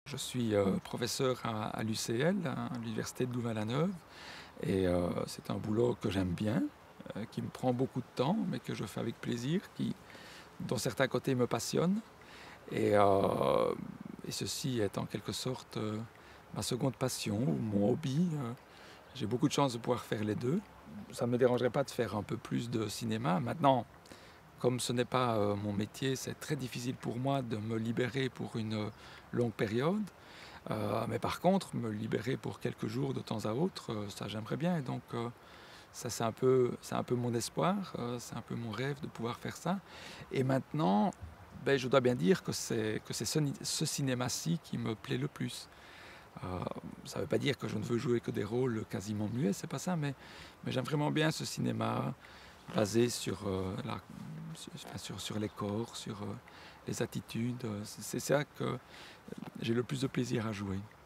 Je suis professeur à l'UCL, à l'Université de Louvain-la-Neuve, et c'est un boulot que j'aime bien, qui me prend beaucoup de temps, mais que je fais avec plaisir, qui, dont certains côtés me passionnent. Et, euh, et ceci est en quelque sorte ma seconde passion ou mon hobby. J'ai beaucoup de chance de pouvoir faire les deux. Ça ne me dérangerait pas de faire un peu plus de cinéma. Maintenant, comme ce n'est pas mon métier, c'est très difficile pour moi de me libérer pour une longue période. Mais par contre, me libérer pour quelques jours de temps à autre, ça j'aimerais bien. Et donc, ça c'est un peu mon espoir, c'est un peu mon rêve de pouvoir faire ça. Et maintenant, ben, je dois bien dire que c'est ce cinéma-ci qui me plaît le plus. Euh, Ça ne veut pas dire que je ne veux jouer que des rôles quasiment muets, c'est pas ça, mais j'aime vraiment bien ce cinéma basé sur les corps, sur les attitudes. C'est ça que j'ai le plus de plaisir à jouer.